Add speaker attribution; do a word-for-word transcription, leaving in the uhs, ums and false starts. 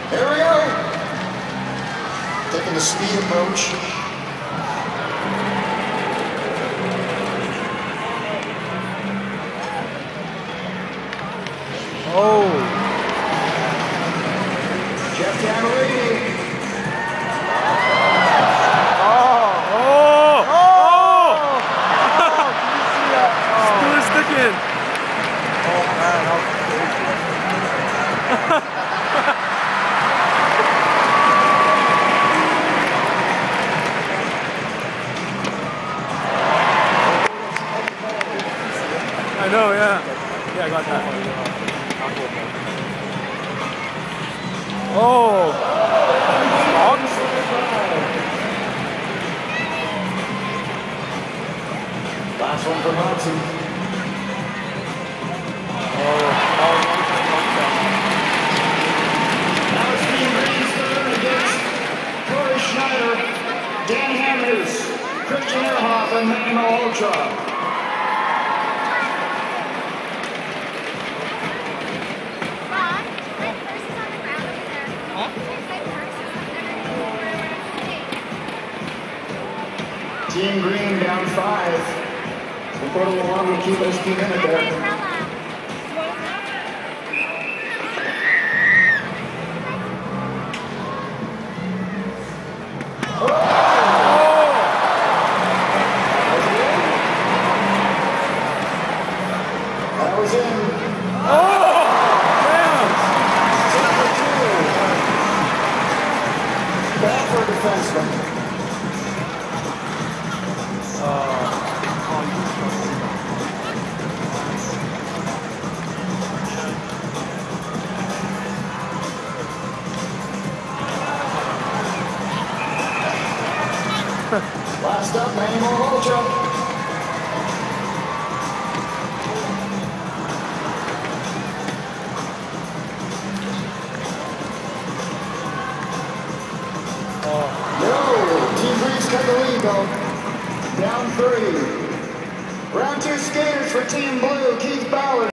Speaker 1: Here we go. Taking the speed approach.
Speaker 2: Oh.
Speaker 1: Jeff Camerini.
Speaker 2: Oh. Oh. Oh. Oh. Did you see that? Oh. Still sticking. Oh man, that was crazy. I know, yeah. Yeah, I got that one. Oh! Fox?
Speaker 1: Last one for Monty.
Speaker 2: Oh, oh,
Speaker 1: Now it's Team Green's turn against Corey Schneider, Dan Hammers, Christian Ehrhoff, and Manuel Ultra. Team Green down five. Roberto Long will keep his team in it there. Oh! That was in.
Speaker 2: oh! Man!
Speaker 1: Number two. Bad for a defenseman. Last up, Manuel Ultra.
Speaker 2: Oh.
Speaker 1: Yo, Team Green's got the lead though. Down three. Round two skaters for Team Blue, Keith Ballard.